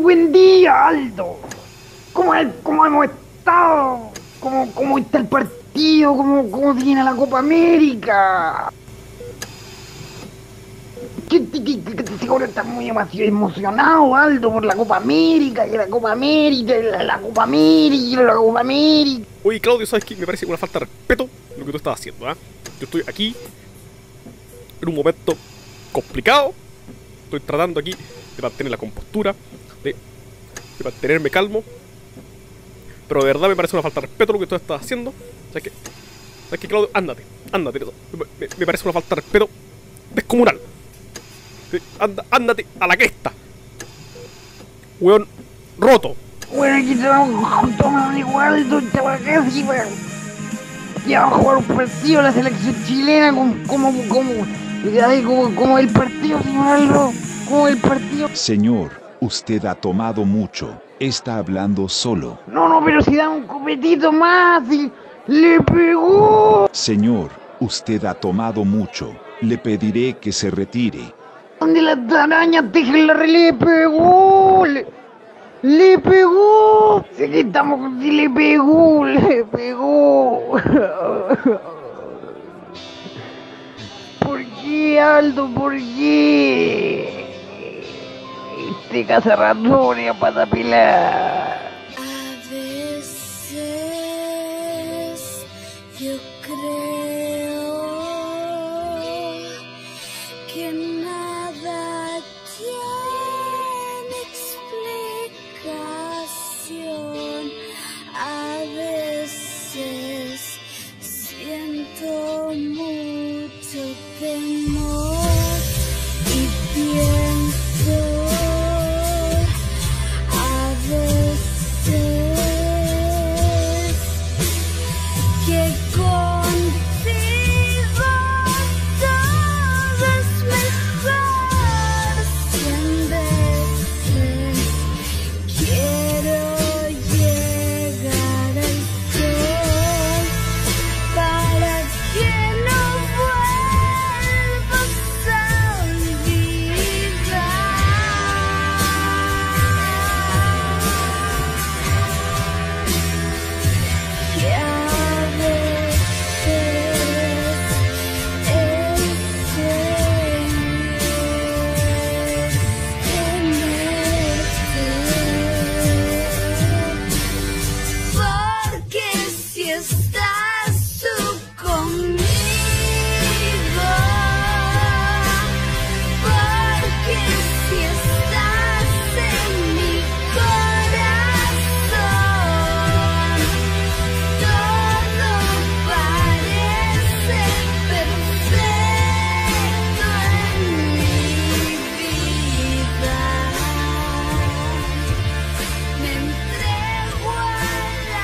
buen día, Aldo. ¿Cómo hemos estado? ¿Cómo está el partido? ¿Cómo viene la Copa América? Seguro estás muy emocionado, Aldo, por la Copa América, y la Copa América, y la Copa América, y la Copa América. Oye, Claudio, ¿sabes qué? Me parece una falta de respeto lo que tú estás haciendo, ¿ah? Yo estoy aquí en un momento complicado. Estoy tratando aquí de mantener la compostura, de mantenerme calmo. Pero de verdad me parece una falta de respeto lo que tú estás haciendo. ¿Sabes qué, Claudio? Ándate. Me parece una falta de respeto descomunal. Ándate a la cresta. Weón roto. Bueno, aquí estamos igual, chaval, casi, weón. Ya va a jugar un partido la selección chilena, como el partido, señor Aldo, como el partido. Señor, usted ha tomado mucho. Está hablando solo. No, pero si da un copetito más, y le pegó. Señor, usted ha tomado mucho. Le pediré que se retire. ¿Dónde las arañas tejen la le pegó? Le pegó. Sí que estamos, le pegó. ¿Por qué, Aldo? ¿Por qué? Este cazarratones para pelar. A veces yo creo que nada tiene explicación. A veces siento mucho temor y pienso a veces que contigo todo es mejor. Cien veces quiero llegar al sol para que no vuelvas a olvidar. Que a veces porque si estás tú conmigo, porque si estás en mi corazón, todo parece perfecto en mi vida. Me entrego a la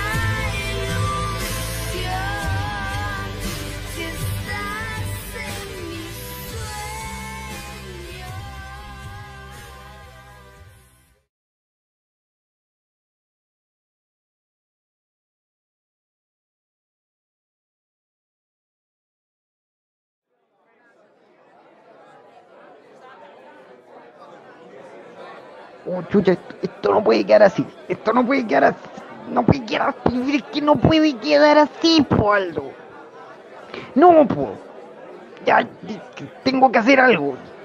ilusión si estás en mi sueño. Oh, chucha, esto no puede quedar así. Esto no puede quedar así. No puede quedar así. Es que no puede quedar así, po, Aldo. No, po. Ya, tengo que hacer algo.